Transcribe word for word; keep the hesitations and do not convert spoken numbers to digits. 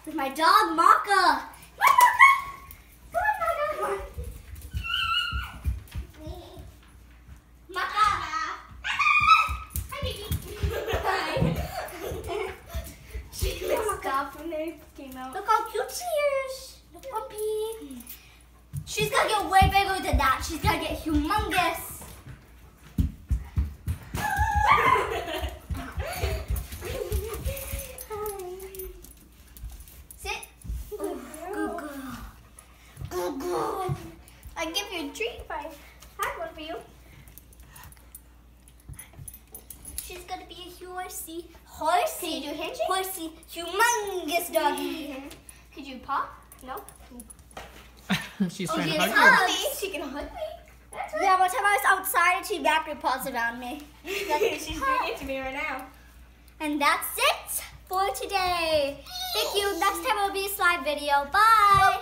with my dog, Maka. Come on, Maka. Come on, Maka. Come on. Maka. Hi, baby. Hi. She messed up when they came out. Look how cute she is. The puppy. She's gonna get way bigger than that. She's gonna get humongous. Sit. Oh, good girl. Good girl. I'd give you a treat if I had one for you. She's gonna be a horsey. Horsey? Can you do a handshake? Horsey. Humongous doggy. Could you paw? No? She's Oh, trying she to hug hug you. me. She can hug me. That's right. Yeah, one time I was outside and she wrapped her paws around me. Like, she's doing it to me right now. And that's it for today. Thank you. Next time will be a slide video. Bye.